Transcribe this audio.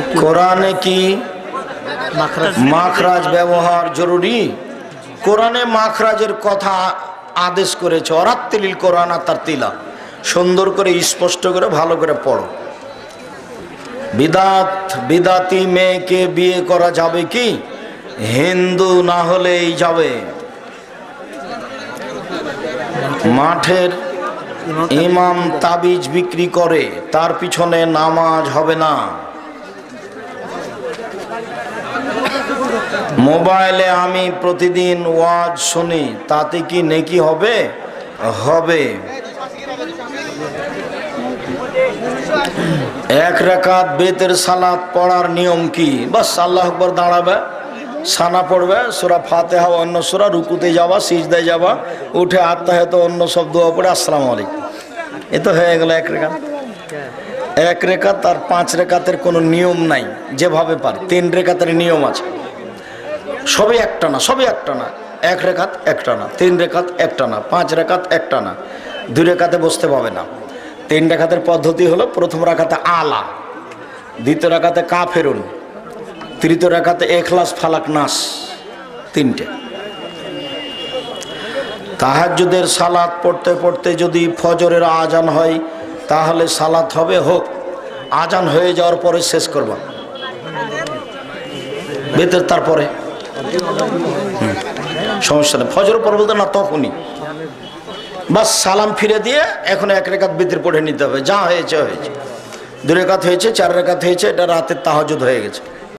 কোরআনে কি মাখরাজ ব্যবহার জরুরি? কোরআনে মাখরাজের কথা আদেশ করেছে, অরাত্তিলিল কোরআন তারতিলা, সুন্দর করে স্পষ্ট করে ভালো করে পড়ো। বিদাতি মেয়েকে বিয়ে করা যাবে কি? হিন্দু না হলেই যাবে। মাঠের ইমাম তাবিজ বিক্রি করে, তার পিছনে নামাজ হবে না। মোবাইলে আমি প্রতিদিন ওয়াজ শুনি, তাতে কি নেকি হবে? হবে। এক রাকাত বেতের সালাত পড়ার নিয়ম কি? বাস আল্লাহু আকবার দাঁড়াবে, সানা পড়বে, সূরা ফাতিহা অন্য সূরা, রুকুতে যাওয়া, সিজদায় যাওয়া, উঠে আত্তাহিয়াত অন্য সব দোয়া পড়ে আসসালামু আলাইকুম, এ তো হয়ে গেল এক রাকাত। এক রাকাত আর 5 রাকাতের কোনো নিয়ম নাই, যেভাবে পারে। 3 রাকাতের নিয়ম আছে, সবই একটা না, সবই একটা না। 1 রাকাত একটা না, 3 রাকাত একটা না, 5 রাকাত একটা না, 2 রাকাতে বসতে পাবে না। 3 রাকাতের পদ্ধতি হলো, প্রথম রাকাতে আলা, দ্বিতীয় রাকাতে কাফেরুন, তৃতীয় রাকাতে ইখলাস ফালাক নাস, 3টে। তাহাজ্জুদের সালাত পড়তে পড়তে যদি ফজরের আজান হয়, তাহলে সালাত হবে, হোক। আজান হয়ে যাওয়ার পরে শেষ করবা, বেতের তারপরে সমস্যা নেই। ফজর পর বলতে না, তখনই বাস সালাম ফিরে দিয়ে এখন 1 রাকাত বেতের পড়ে নিতে হবে। যা হয়েছে হয়েছে, 2 রাকাত হয়েছে, 4 রাকাত হয়েছে, এটা রাতের তাহাজ্জুদ হয়ে গেছে।